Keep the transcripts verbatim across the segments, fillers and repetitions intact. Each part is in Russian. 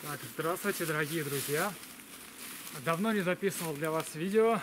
Так, здравствуйте, дорогие друзья! Давно не записывал для вас видео,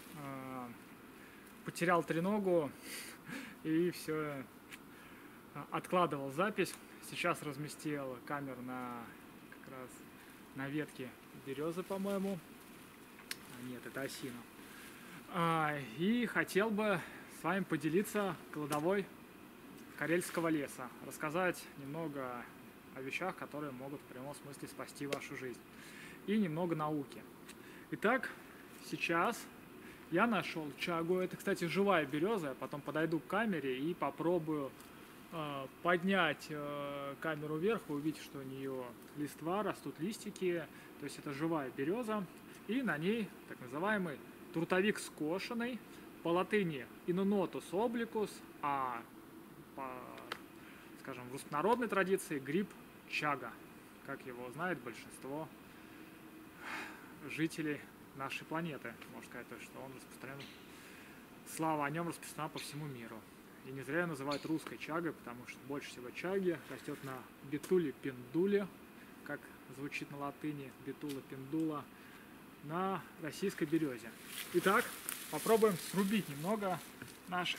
потерял треногу и все откладывал запись. Сейчас разместил камеру на как раз на ветке березы, по-моему. А, нет, это осина. А, и хотел бы с вами поделиться кладовой карельского леса, рассказать немного о вещах, которые могут в прямом смысле спасти вашу жизнь, и немного науки. Итак, сейчас я нашел чагу. Это, кстати, живая береза. Я потом подойду к камере и попробую э, поднять э, камеру вверх. Вы увидите, что у нее листва, растут листики. То есть это живая береза. И на ней так называемый трутовик скошенный. По латыни инунотус обликус, а по, скажем, в руссконародной традиции гриб чага, как его знает большинство жителей нашей планеты. Можно сказать, что он распространен, слава о нем распространена по всему миру. И не зря ее называют русской чагой, потому что больше всего чаги растет на бетуле пендуле, как звучит на латыни, бетула пендула, на российской березе. Итак, попробуем срубить немного нашей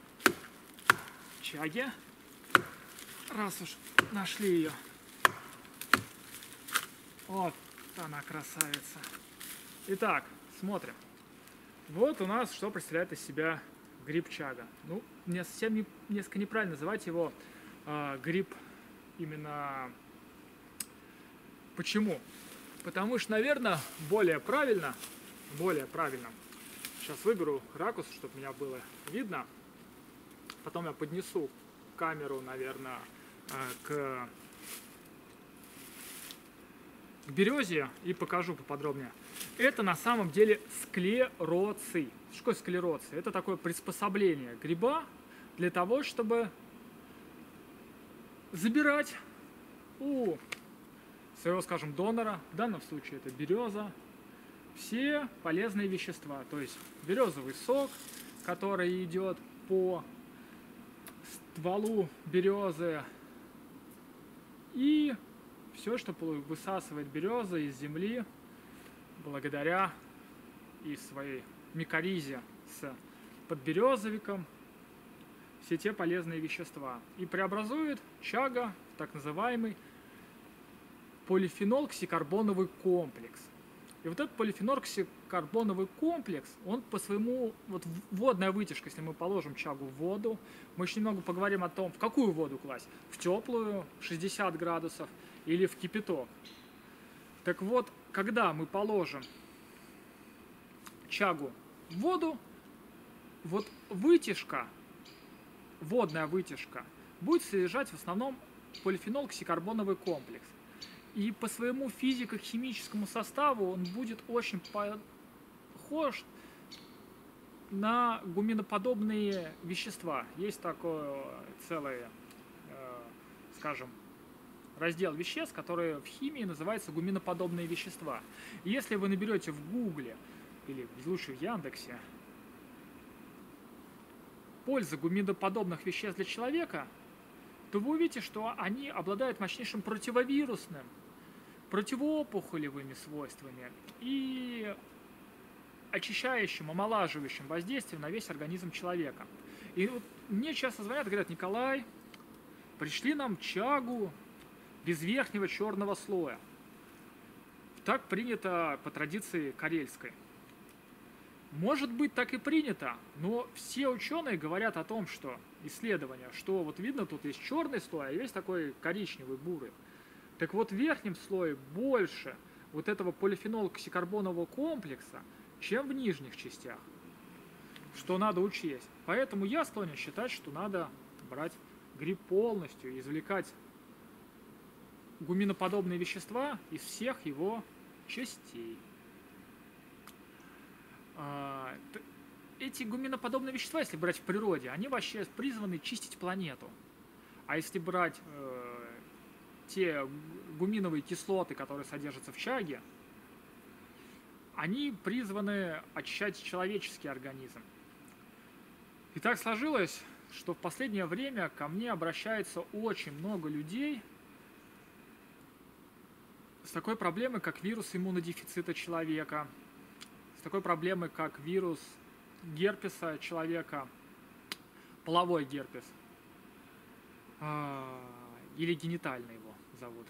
чаги, раз уж нашли ее. Вот она, красавица. Итак, смотрим. Вот у нас что представляет из себя гриб чага. Ну, мне совсем не, несколько неправильно называть его э, гриб именно. Почему? Потому что, наверное, более правильно, более правильно. Сейчас выберу ракурс, чтобы меня было видно. Потом я поднесу камеру, наверное, э, к... к березе и покажу поподробнее. Это на самом деле склероций. Что такое склероций? Это такое приспособление гриба для того, чтобы забирать у своего, скажем, донора, в данном случае это береза, все полезные вещества. То есть березовый сок, который идет по стволу березы, и все, что высасывает береза из земли, благодаря и своей микоризе с подберезовиком, все те полезные вещества. И преобразует чага в так называемый полифенол-ксикарбоновый комплекс. И вот этот полифенол-ксикарбоновый комплекс, он по своему, вот водная вытяжка, если мы положим чагу в воду, мы еще немного поговорим о том, в какую воду класть, в теплую, шестьдесят градусов, или в кипяток. Так вот, когда мы положим чагу в воду, вот вытяжка, водная вытяжка, будет содержать в основном полифенол-ксикарбоновый комплекс. И по своему физико-химическому составу он будет очень похож на гуминоподобные вещества. Есть такое целое, э, скажем, раздел веществ, которые в химии называются гуминоподобные вещества. И если вы наберете в Гугле или лучше в Яндексе польза гуминоподобных веществ для человека, то вы увидите, что они обладают мощнейшим противовирусным, противоопухолевыми свойствами и очищающим, омолаживающим воздействием на весь организм человека. И вот мне часто звонят, говорят: Николай, пришли нам чагу без верхнего черного слоя. Так принято по традиции карельской. Может быть, так и принято, но все ученые говорят о том, что исследования, что вот видно, тут есть черный слой, а есть такой коричневый, бурый. Так вот, в верхнем слое больше вот этого полифенол-ксикарбонового комплекса, чем в нижних частях, что надо учесть. Поэтому я склонен считать, что надо брать гриб полностью и извлекать гуминоподобные вещества из всех его частей. Эти гуминоподобные вещества, если брать в природе, они вообще призваны чистить планету. А если брать э, те гуминовые кислоты, которые содержатся в чаге, они призваны очищать человеческий организм. И так сложилось, что в последнее время ко мне обращается очень много людей с такой проблемой, как вирус иммунодефицита человека, с такой проблемой, как вирус герпеса человека, половой герпес, или генитальный его зовут.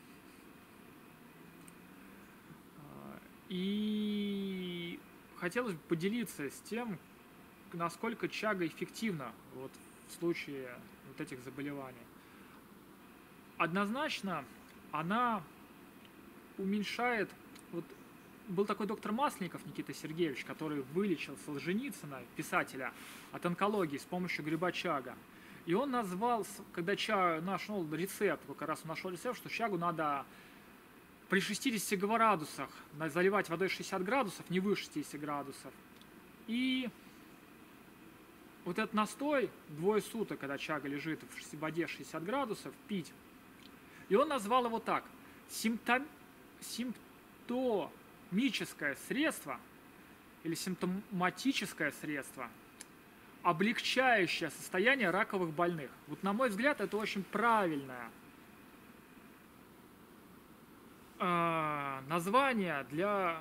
И хотелось бы поделиться с тем, насколько чага эффективна вот в случае вот этих заболеваний. Однозначно она уменьшает... Вот был такой доктор Масленников Никита Сергеевич, который вылечил Солженицына, писателя, от онкологии с помощью гриба чага. И он назвал, когда чаг нашел рецепт, как раз он нашел рецепт, что чагу надо при шестидесяти градусах заливать водой шестьдесят градусов, не выше шестидесяти градусов. И вот этот настой двое суток, когда чага лежит в воде шестьдесят градусов, пить. И он назвал его так: симптом, симптомическое средство или симптоматическое средство, облегчающее состояние раковых больных. Вот на мой взгляд, это очень правильное э, название для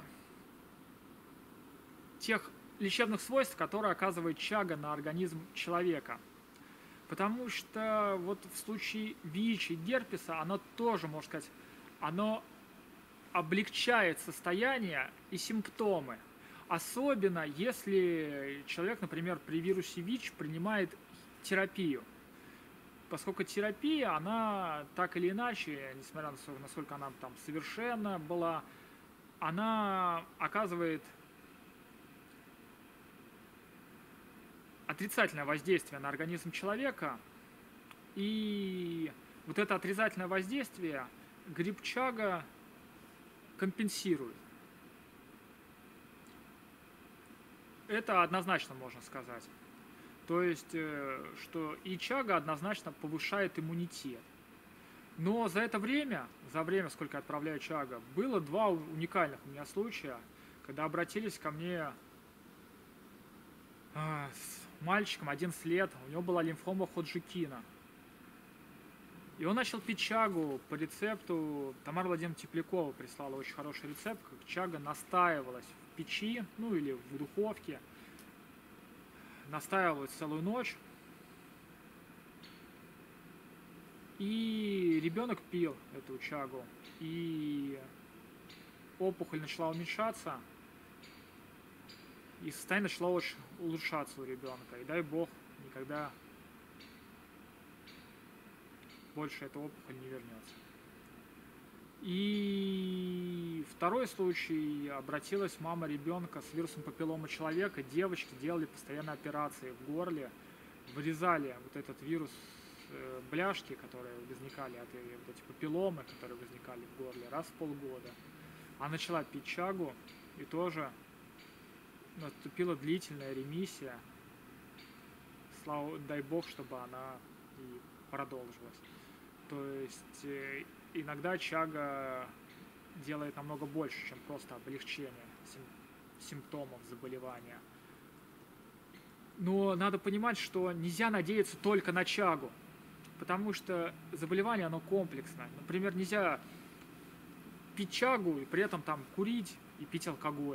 тех лечебных свойств, которые оказывает чага на организм человека. Потому что вот в случае ВИЧ и герпеса оно тоже, можно сказать, оно облегчает состояние и симптомы. Особенно если человек, например, при вирусе ВИЧ принимает терапию. Поскольку терапия, она так или иначе, несмотря на то, насколько она там совершенна была, она оказывает отрицательное воздействие на организм человека, и вот это отрицательное воздействие гриб чага компенсирует. Это однозначно можно сказать. То есть, что и чага однозначно повышает иммунитет. Но за это время, за время, сколько я отправляю чага, было два уникальных у меня случая, когда обратились ко мне с мальчиком, одиннадцать лет, у него была лимфома Ходжкина. И он начал пить чагу по рецепту. Тамара Владимировна Теплякова прислала очень хороший рецепт, как чага настаивалась в печи, ну или в духовке. Настаивалась целую ночь. И ребенок пил эту чагу. И опухоль начала уменьшаться. И состояние начало очень улучшаться у ребенка. И дай бог, никогда больше эта опухоль не вернется. И второй случай. Обратилась мама ребенка с вирусом папиллома человека. Девочки делали постоянно операции в горле. Вырезали вот этот вирус, бляшки, которые возникали от вот эти папилломы, которые возникали в горле раз в полгода. Она начала пить чагу, и тоже наступила длительная ремиссия. Слава, дай бог, чтобы она и продолжилась. То есть иногда чага делает намного больше, чем просто облегчение симптомов заболевания. Но надо понимать, что нельзя надеяться только на чагу, потому что заболевание, оно комплексное. Например, нельзя пить чагу и при этом там курить и пить алкоголь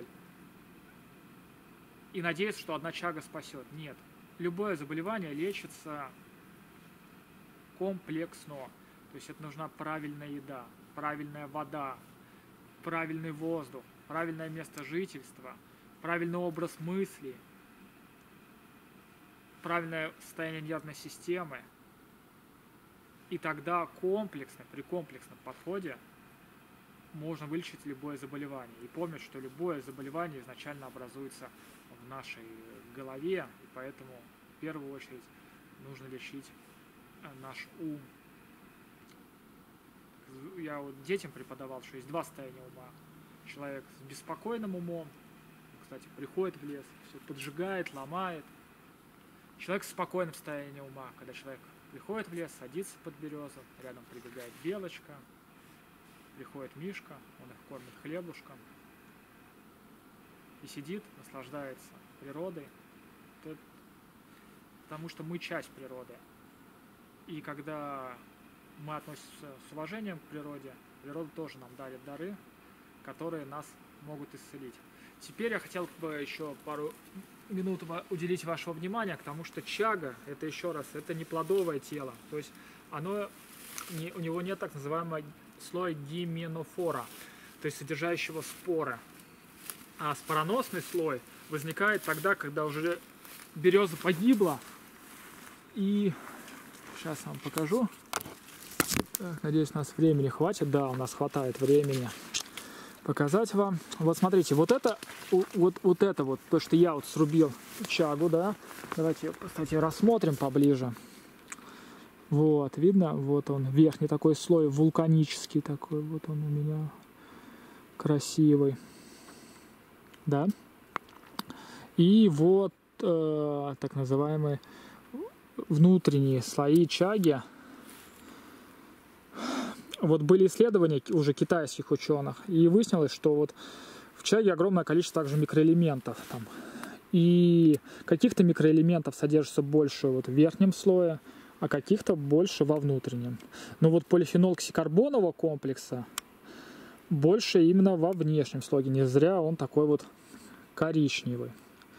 и надеяться, что одна чага спасет. Нет. Любое заболевание лечится комплексно. То есть это нужна правильная еда, правильная вода, правильный воздух, правильное место жительства, правильный образ мысли, правильное состояние нервной системы. И тогда комплексно, при комплексном подходе можно вылечить любое заболевание. И помнить, что любое заболевание изначально образуется в нашей голове, и поэтому в первую очередь нужно лечить наш ум. Я вот детям преподавал, что есть два состояния ума. Человек с беспокойным умом, кстати, приходит в лес, все поджигает, ломает. Человек с спокойным состоянием ума, когда человек приходит в лес, садится под березу, рядом прибегает белочка, приходит мишка, он их кормит хлебушком и сидит, наслаждается природой, потому что мы часть природы. И когда мы относимся с уважением к природе, природа тоже нам дарит дары, которые нас могут исцелить. Теперь я хотел бы еще пару минут уделить вашего внимания к тому, что чага, это еще раз, это не плодовое тело, то есть оно, не, у него нет так называемого слоя гименофора, то есть содержащего споры. А спороносный слой возникает тогда, когда уже береза погибла. И сейчас я вам покажу. Так, надеюсь, у нас времени хватит. Да, у нас хватает времени показать вам. Вот смотрите, вот это, вот, вот это вот, то, что я вот срубил чагу, да. Давайте, кстати, рассмотрим поближе. Вот, видно, вот он, верхний такой слой, вулканический такой, вот он у меня красивый. Да. И вот э, так называемые внутренние слои чаги. Вот были исследования уже китайских ученых, и выяснилось, что вот в чаге огромное количество также микроэлементов. Там. И каких-то микроэлементов содержится больше вот в верхнем слое, а каких-то больше во внутреннем. Но вот полифенол-ксикарбонового комплекса больше именно во внешнем слоге. Не зря он такой вот коричневый.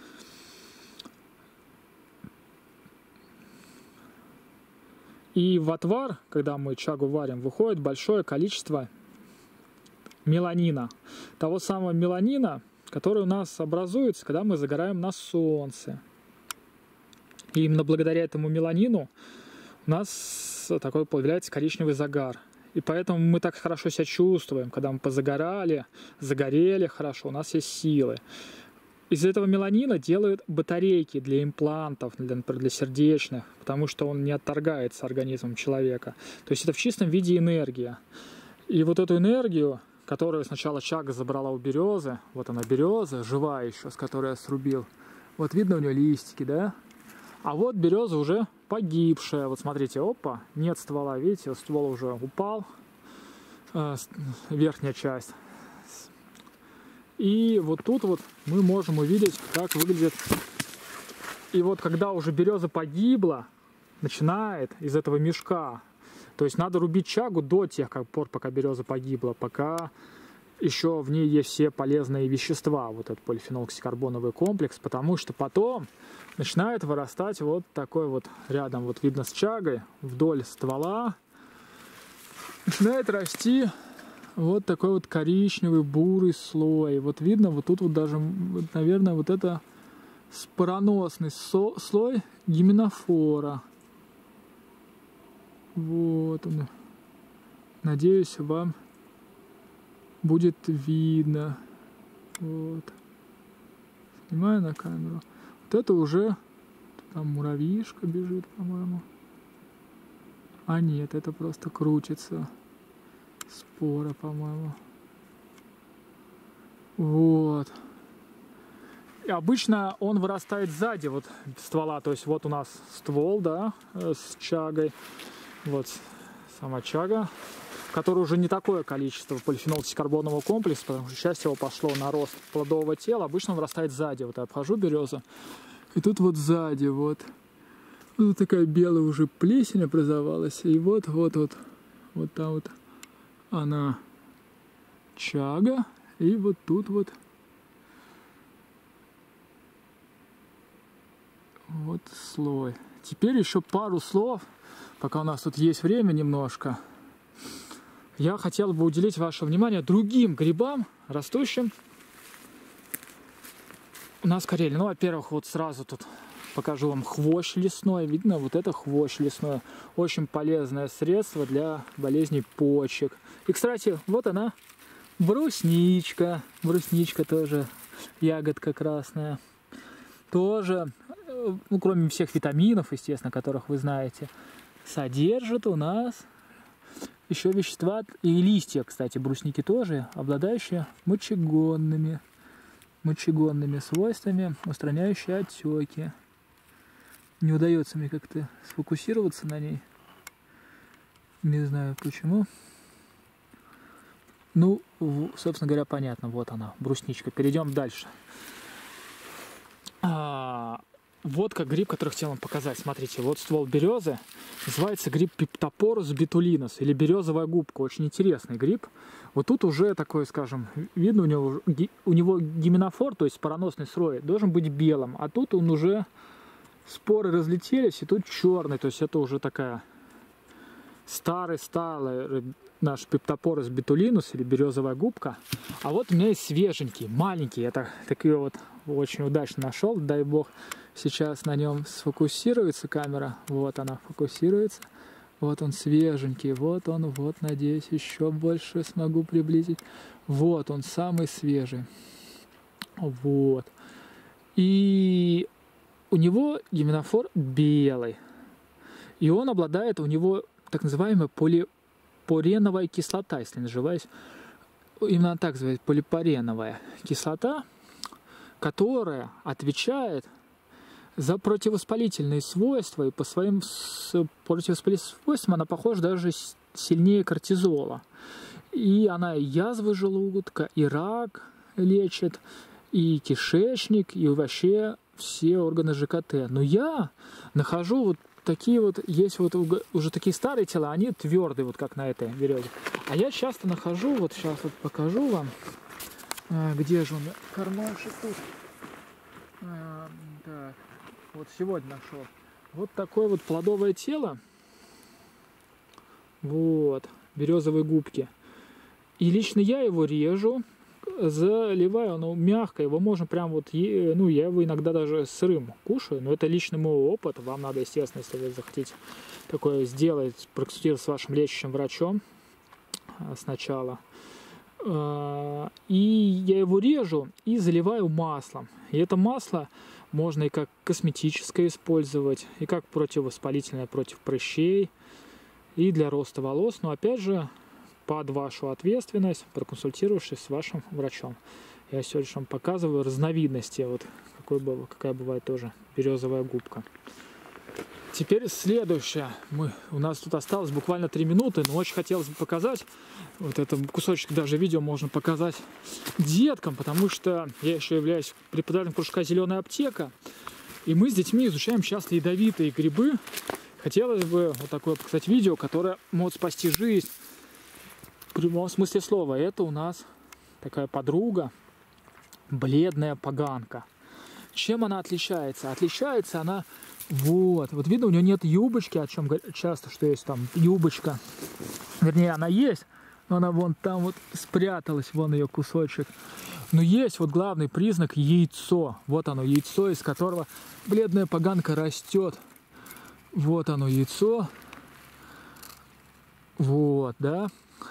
И в отвар, когда мы чагу варим, выходит большое количество меланина. Того самого меланина, который у нас образуется, когда мы загораем на солнце. И именно благодаря этому меланину у нас такой появляется коричневый загар. И поэтому мы так хорошо себя чувствуем, когда мы позагорали, загорели хорошо, у нас есть силы. Из этого меланина делают батарейки для имплантов, для, например, для сердечных, потому что он не отторгается организмом человека. То есть это в чистом виде энергия. И вот эту энергию, которую сначала чага забрала у березы, вот она береза, живая еще, с которой я срубил, вот видно у нее листики, да? А вот береза уже погибшая. Вот смотрите, опа, нет ствола, видите, ствол уже упал, э, верхняя часть. И вот тут вот мы можем увидеть, как выглядит. И вот когда уже береза погибла, начинает из этого мешка. То есть надо рубить чагу до тех пор, пока береза погибла, пока еще в ней есть все полезные вещества, вот этот полифенол-ксикарбоновый комплекс, потому что потом начинает вырастать вот такой вот рядом, вот видно с чагой, вдоль ствола, начинает расти вот такой вот коричневый бурый слой. Вот видно, вот тут вот даже, вот, наверное, вот это спороносный со слой гименофора. Вот он. Надеюсь, вам будет видно. Вот. Снимаю на камеру. Вот это уже там муравьишка бежит, по-моему. А нет, это просто крутится. Спора, по-моему. Вот. И обычно он вырастает сзади вот ствола. То есть вот у нас ствол, да, с чагой. Вот сама чага, в которой уже не такое количество полифенол-ксикарбонового комплекса, потому что часть его пошло на рост плодового тела. Обычно он вырастает сзади. Вот я обхожу березу. И тут вот сзади вот, вот такая белая уже плесень образовалась. И вот, вот, вот, вот там вот она чага, и вот тут вот вот слой. Теперь еще пару слов, пока у нас тут есть время немножко, я хотел бы уделить ваше внимание другим грибам, растущим у нас в Карелии. Ну, во-первых, вот сразу тут покажу вам хвощ лесной. Видно, вот это хвощ лесной. Очень полезное средство для болезней почек. И, кстати, вот она, брусничка. Брусничка тоже, ягодка красная. Тоже, ну, кроме всех витаминов, естественно, которых вы знаете, содержит у нас еще вещества и листья, кстати, брусники тоже, обладающие мочегонными, мочегонными свойствами, устраняющие отеки. Не удается мне как-то сфокусироваться на ней. Не знаю почему. Ну, собственно говоря, понятно. Вот она, брусничка. Перейдем дальше. А, вот как гриб, который хотел вам показать. Смотрите, вот ствол березы. Называется гриб Пиптопорус бетулинус, или березовая губка. Очень интересный гриб. Вот тут уже такой, скажем, видно у него, у него гименофор, то есть спороносный слой, должен быть белым. А тут он уже, споры разлетелись, и тут черный. То есть это уже такая старый-старый наш Пиптопорус бетулинус, или березовая губка. А вот у меня есть свеженький, маленький. Это такие вот очень удачно нашел, дай бог. Сейчас на нем сфокусируется камера. Вот она фокусируется. Вот он свеженький. Вот он. Вот, надеюсь, еще больше смогу приблизить. Вот он, самый свежий. Вот. И у него гименофор белый. И он обладает, у него так называемая полипореновая кислота, если называюсь. Именно так называется, полипореновая кислота, которая отвечает за противовоспалительные свойства, и по своим противовоспалительным свойствам она похожа даже сильнее кортизола. И она и язвы желудка, и рак лечит, и кишечник, и вообще все органы ЖКТ. Но я нахожу вот такие вот, есть вот уже такие старые тела, они твердые, вот как на этой березе. А я часто нахожу, вот сейчас вот покажу вам, где же он, кармашек тут. А, так. Вот сегодня нашел. Вот такое вот плодовое тело. Вот. Березовой губки. И лично я его режу, заливаю, оно мягкое. Его можно прям вот, ну, я его иногда даже сырым кушаю. Но это лично мой опыт. Вам надо, естественно, если вы захотите такое сделать, проконсультироваться с вашим лечащим врачом сначала. И я его режу и заливаю маслом. И это масло можно и как косметическое использовать, и как противовоспалительное против прыщей, и для роста волос. Но опять же, под вашу ответственность, проконсультировавшись с вашим врачом. Я сегодня вам показываю разновидности, вот какой был, какая бывает тоже березовая губка. Теперь следующее. Мы, у нас тут осталось буквально три минуты, но очень хотелось бы показать, вот этот кусочек даже видео можно показать деткам, потому что я еще являюсь преподавателем кружка «Зеленая аптека», и мы с детьми изучаем часто ядовитые грибы. Хотелось бы вот такое показать видео, которое может спасти жизнь в прямом смысле слова. Это у нас такая подруга, бледная поганка. Чем она отличается? Отличается она, вот, вот видно, у нее нет юбочки, о чем часто, что есть там юбочка. Вернее, она есть, но она вон там вот спряталась, вон ее кусочек. Но есть вот главный признак — яйцо. Вот оно, яйцо, из которого бледная поганка растет. Вот оно, яйцо. Вот, да.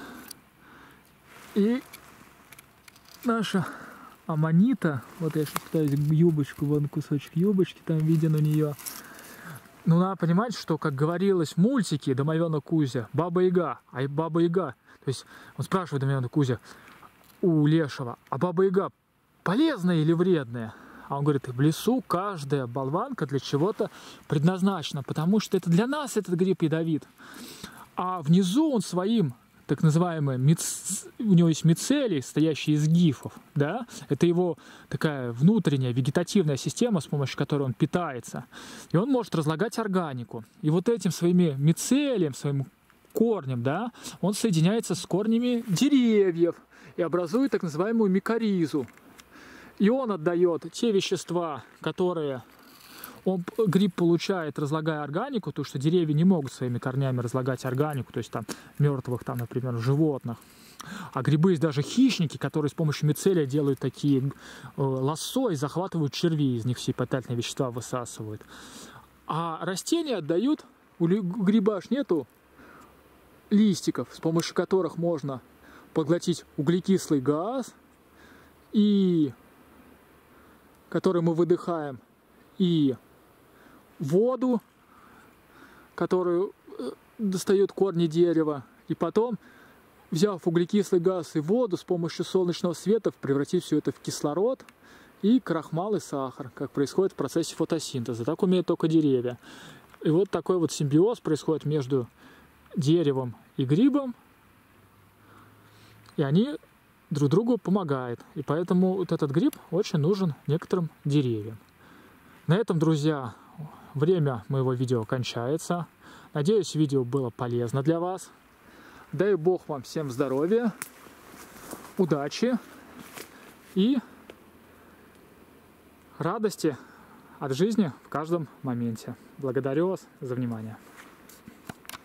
И наша аманита, вот я сейчас пытаюсь юбочку, вон кусочек юбочки там виден у нее. Ну, надо понимать, что, как говорилось в мультике «Домовенок Кузя», Баба-Яга, а и Баба-Яга, то есть он спрашивает Домовенок Кузя у Лешего, а Баба-Яга полезная или вредная? А он говорит, в лесу каждая болванка для чего-то предназначена, потому что это для нас этот гриб ядовит. А внизу он своим, так называемый, миц... у него есть мицелий, стоящий из гифов, да, это его такая внутренняя вегетативная система, с помощью которой он питается, и он может разлагать органику. И вот этим своими мицелием, своим корнем, да, он соединяется с корнями деревьев и образует так называемую микоризу. И он отдает те вещества, которые он, гриб получает, разлагая органику, потому что деревья не могут своими корнями разлагать органику, то есть там мертвых, там, например, животных. А грибы есть даже хищники, которые с помощью мицелия делают такие э, лассо и захватывают червей, из них все питательные вещества высасывают. А растения отдают, у гриба аж нету листиков, с помощью которых можно поглотить углекислый газ, и который мы выдыхаем, и воду, которую достают корни дерева, и потом, взяв углекислый газ и воду, с помощью солнечного света превратить все это в кислород и крахмал и сахар, как происходит в процессе фотосинтеза. Так умеют только деревья. И вот такой вот симбиоз происходит между деревом и грибом, и они друг другу помогают. И поэтому вот этот гриб очень нужен некоторым деревьям. На этом, друзья, время моего видео кончается. Надеюсь, видео было полезно для вас. Дай Бог вам всем здоровья, удачи и радости от жизни в каждом моменте. Благодарю вас за внимание.